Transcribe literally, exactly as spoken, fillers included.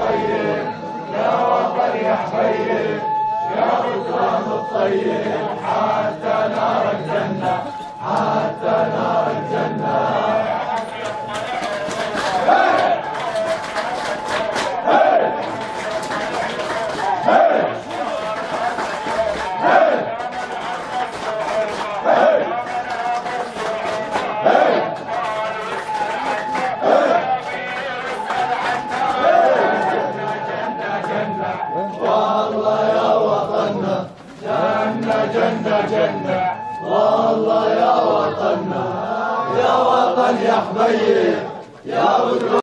طيب يا وطن يا حبيب يا بكرام الطيب حتى نار الجنة حتى نار الجنة. والله يا وطننا جنة جنة جنة والله يا وطننا يا وطن يا حبيب يا